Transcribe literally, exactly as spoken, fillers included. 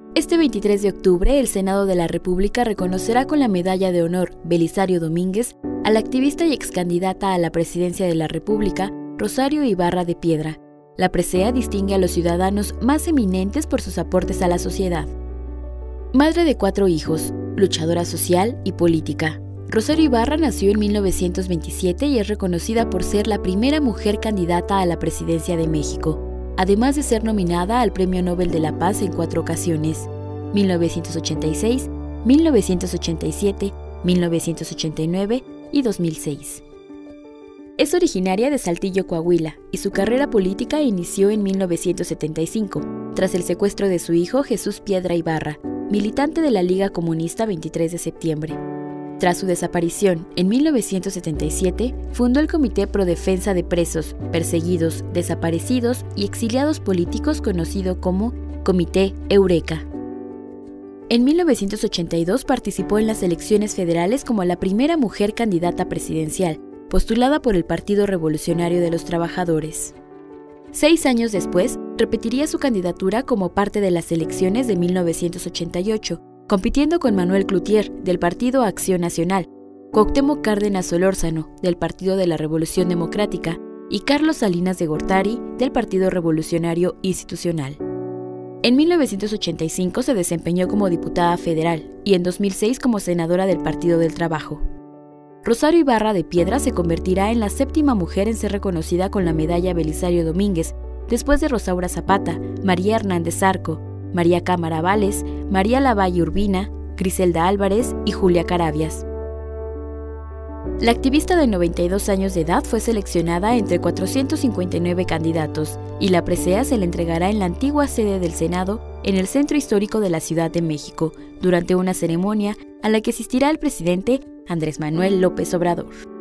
Este veintitrés de octubre, el Senado de la República reconocerá con la Medalla de Honor Belisario Domínguez a la activista y excandidata a la presidencia de la República, Rosario Ibarra de Piedra. La presea distingue a los ciudadanos más eminentes por sus aportes a la sociedad. Madre de cuatro hijos, luchadora social y política. Rosario Ibarra nació en mil novecientos veintisiete y es reconocida por ser la primera mujer candidata a la presidencia de México, además de ser nominada al Premio Nobel de la Paz en cuatro ocasiones, mil novecientos ochenta y seis, mil novecientos ochenta y siete, mil novecientos ochenta y nueve y dos mil seis. Es originaria de Saltillo, Coahuila, y su carrera política inició en mil novecientos setenta y cinco, tras el secuestro de su hijo Jesús Piedra Ibarra, militante de la Liga Comunista veintitrés de septiembre. Tras su desaparición, en mil novecientos setenta y siete, fundó el Comité Pro Defensa de Presos, Perseguidos, Desaparecidos y Exiliados Políticos conocido como Comité Eureka. En mil novecientos ochenta y dos participó en las elecciones federales como la primera mujer candidata presidencial, postulada por el Partido Revolucionario de los Trabajadores. Seis años después, repetiría su candidatura como parte de las elecciones de mil novecientos ochenta y ocho, compitiendo con Manuel Cloutier, del Partido Acción Nacional, Cuauhtémoc Cárdenas Solórzano, del Partido de la Revolución Democrática, y Carlos Salinas de Gortari, del Partido Revolucionario Institucional. En mil novecientos ochenta y cinco se desempeñó como diputada federal y en dos mil seis como senadora del Partido del Trabajo. Rosario Ibarra de Piedra se convertirá en la séptima mujer en ser reconocida con la Medalla Belisario Domínguez, después de Rosaura Zapata, María Hernández Arco, María Cámara Vales, María Lavalle Urbina, Griselda Álvarez y Julia Carabias. La activista de noventa y dos años de edad fue seleccionada entre cuatrocientos cincuenta y nueve candidatos y la presea se le entregará en la antigua sede del Senado en el Centro Histórico de la Ciudad de México, durante una ceremonia a la que asistirá el presidente Andrés Manuel López Obrador.